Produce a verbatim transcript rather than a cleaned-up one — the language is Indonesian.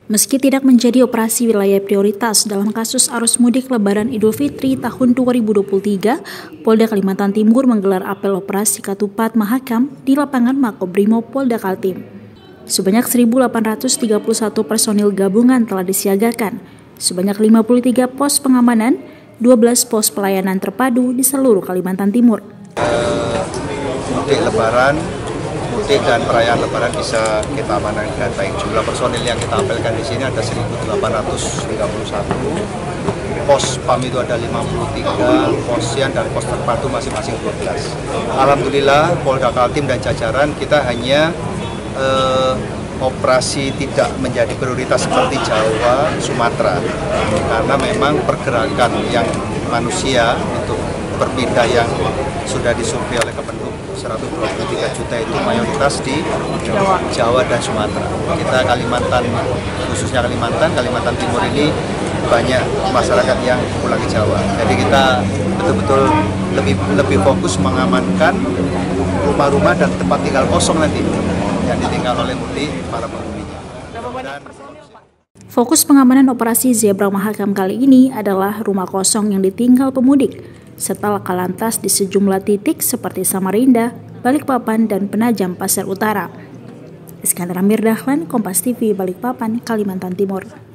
Meski tidak menjadi operasi wilayah prioritas dalam kasus arus mudik Lebaran Idul Fitri tahun dua ribu dua puluh tiga, Polda Kalimantan Timur menggelar apel operasi Katupat Mahakam di lapangan Makobrimob Polda Kaltim. Sebanyak seribu delapan ratus tiga puluh satu personil gabungan telah disiagakan, sebanyak lima puluh tiga pos pengamanan, dua belas pos pelayanan terpadu di seluruh Kalimantan Timur. Mudik Lebaran mudik dan perayaan Lebaran bisa kita amankan baik. Jumlah personil yang kita apelkan di sini ada seribu delapan ratus tiga puluh satu, pos P A M itu ada lima puluh tiga, posian dan pos terpadu masing-masing dua belas. Alhamdulillah Polda Kaltim dan jajaran kita hanya eh, operasi tidak menjadi prioritas seperti Jawa, Sumatera, karena memang pergerakan yang manusia untuk berpindah yang sudah disurvei oleh Kemenhub seratus dua puluh tiga juta itu mayoritas di Jawa, Jawa dan Sumatera. Kita Kalimantan, khususnya Kalimantan, Kalimantan Timur ini banyak masyarakat yang pulang ke Jawa. Jadi kita betul-betul lebih lebih fokus mengamankan rumah-rumah dan tempat tinggal kosong nanti yang ditinggal oleh mudik para penghuninya. Fokus pengamanan operasi Zebra Mahakam kali ini adalah rumah kosong yang ditinggal pemudik, serta laka lantas di sejumlah titik seperti Samarinda, Balikpapan, dan Penajam Pasir Utara. Iskandar Amir Dahlan, Kompas T V, Balikpapan, Kalimantan Timur.